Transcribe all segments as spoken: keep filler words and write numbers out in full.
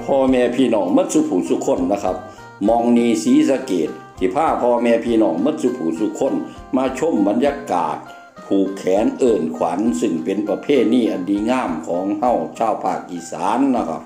พ่อแม่พี่น้องมัดสุผู้สุคนนะครับมองนีศรีสะเกษที่พาพ่อแม่พี่น้องมัดสุผู้สุคนมาชมบรรยากาศผูกแขนเอิ่นขวัญซึ่งเป็นประเพณีอันดีงามของเฮาชาวภาคอีสานนะครับ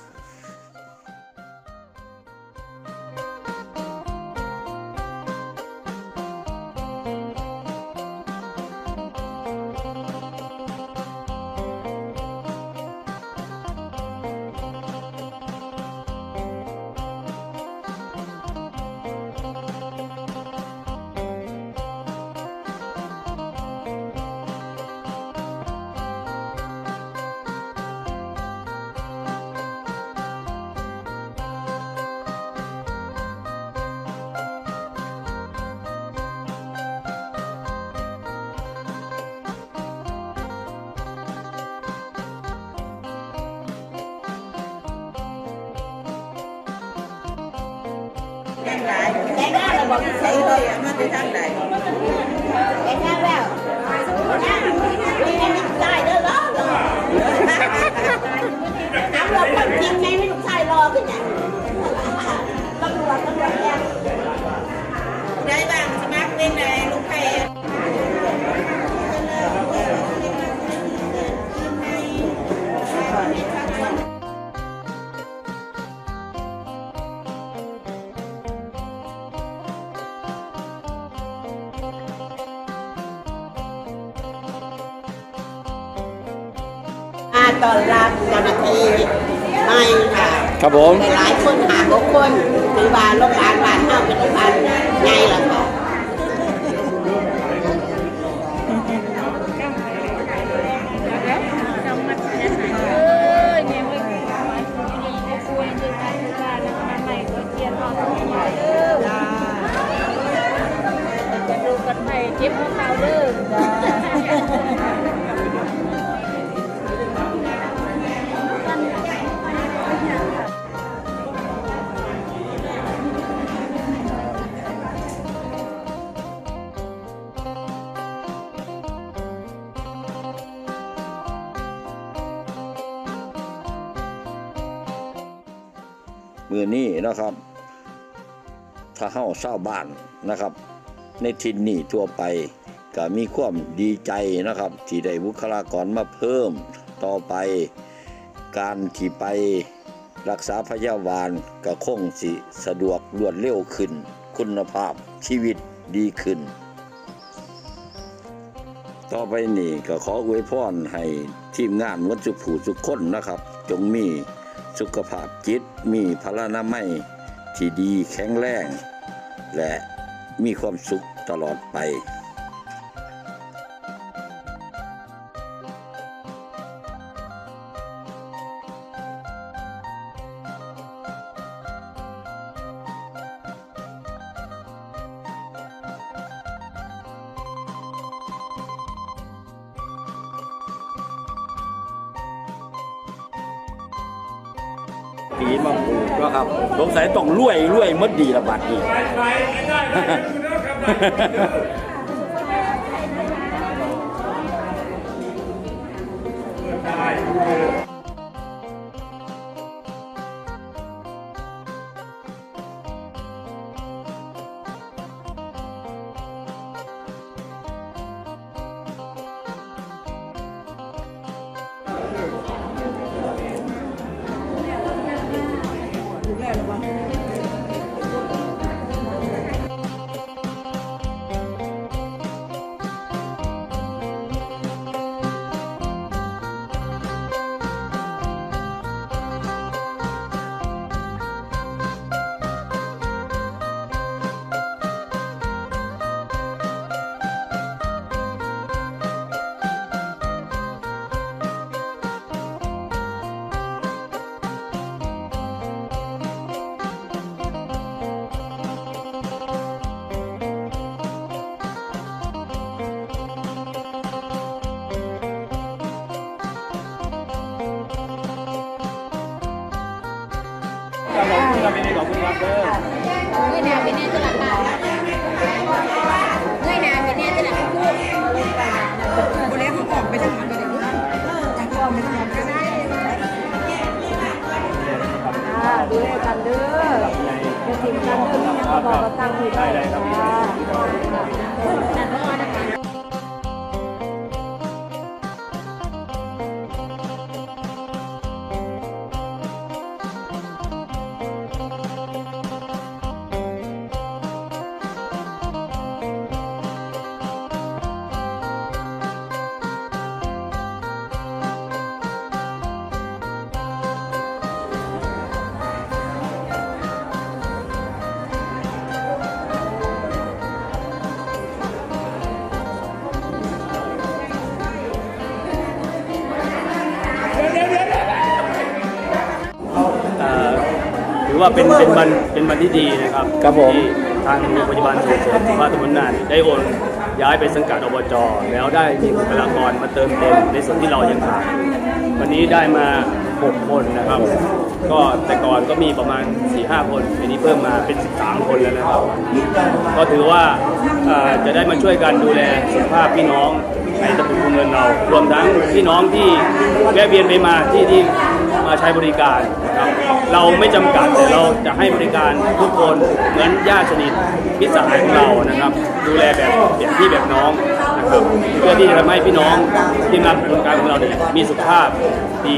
แต่งงานเราบอกใส่เลยอ่ะมันไปทางไหนแต่งงานแล้วไม่ได้ลูกชายเด้อเหรอเอาเราคนจริงไงไม่ลูกชายรอขึ้นอย่างตำรวจตำรวจแย่ได้บ้างสมัครเป็นไงลูกใครตอนรับเจ้าหน้าที่ไม่ค่ะครับผมหลายคนหาหกคนถือว่าโรงพยาบาลบ้านเฮาเป็นโรงพยาบาลใหญ่ล่ะค่ะดูกันไปเจ็บหัวเข่าเด้อมือนี้นะครับถ้าเฮาชาวบ้านนะครับในถิ่นนี้ทั่วไปก็มีความดีใจนะครับที่ได้บุคลากรมาเพิ่มต่อไปการที่ไปรักษาพยาบาลก็คงสิสะดวกรวดเร็วขึ้นคุณภาพชีวิตดีขึ้นต่อไปนี้ก็ขออวยพรให้ทีมงานวัดสุผู้สุขคนนะครับจงมีสุขภาพจิตมีพลานามัยที่ดีแข็งแรงและมีความสุขตลอดไปปีมาปลูกแล้วครับสงสัยต้องรวยรวยมดดีระบาดนี่เราไม่ได้บอกคุณครับเด้อเงยหน้าไปเนี่ยจะหลับตาเงยหน้าไปเนี่ยจะหลับตาโบเล่เขาออกไปทางนั้นไปเลยออกไปทางนั้นก็ได้อก็ตั้งที่ได้เลยครับถือว่าเป็นเป็นวันเป็นวันที่ดีนะครับครับผมที่ทางโรงพยาบาลส่งเสริมสุขภาพตำบลน่านได้โอนย้ายไปสังกัดอบจแล้วได้มีบุคลากรมาเติมเต็มในส่วนที่เรายังขาดวันนี้ได้มาหกคนนะครับ ก็แต่ก่อนก็มีประมาณ สี่ห้า คนอันนี้เพิ่มมาเป็น สิบสาม คนแล้วนะครับ ก็ถือว่าจะได้มาช่วยกันดูแลสุขภาพพี่น้องในตำบลภูเงินเรารวมทั้งพี่น้องที่แวะเวียนไปมาที่ที่มาใช้บริการนะครับเราไม่จำกัดแต่เราจะให้บริการทุกคนเหมือนญาติสนิทมิตรสหายของเรานะครับดูแลแบบแบบพี่แบบน้องนะครับเพื่อที่จะทำให้พี่น้องที่รับบริการของเราเนี่ยมีสุขภาพดี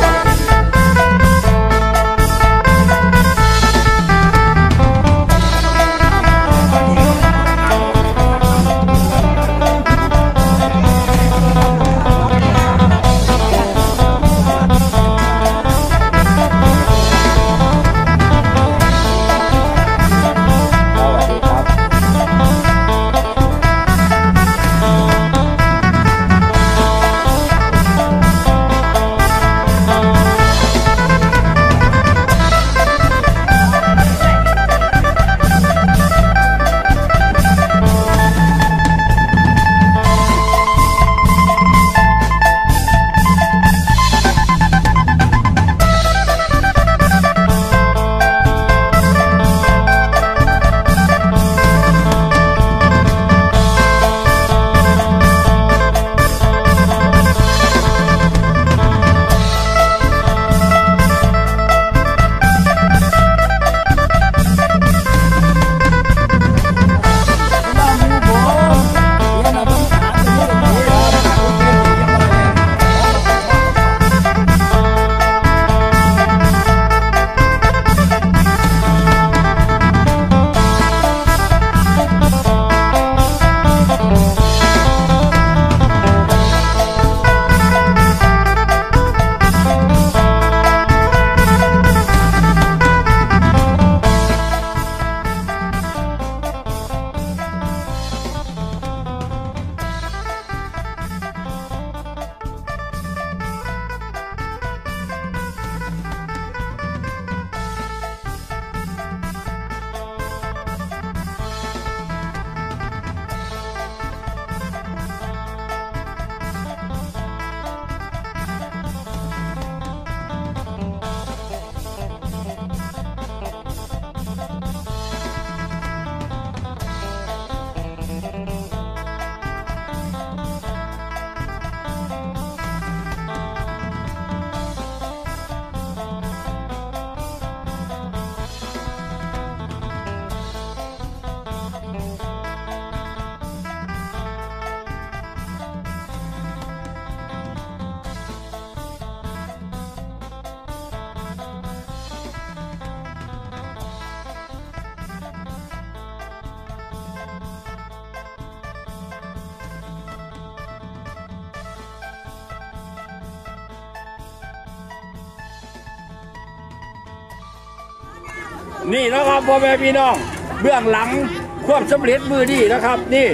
นี่นะครับพ่อแม่พี่น้องเบื้องหลังความสำเร็จมือดีนะครับนี่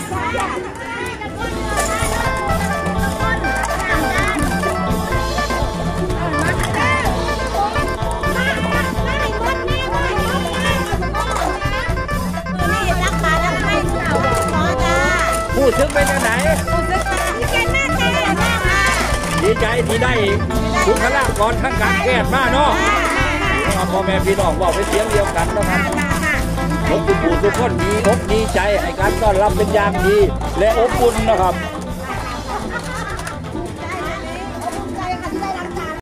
พูดถึงเป็นยังไงดีใจที่ได้บุคลากรทางการแพทย์มาเนาะพ่อแม่พี่น้องบอกเป็นเสียงเดียวกันนะครับผมทุกผู้ทุกคนดีอกดีใจให้การต้อนรับเป็นอย่างดีและอบอุ่นนะครับ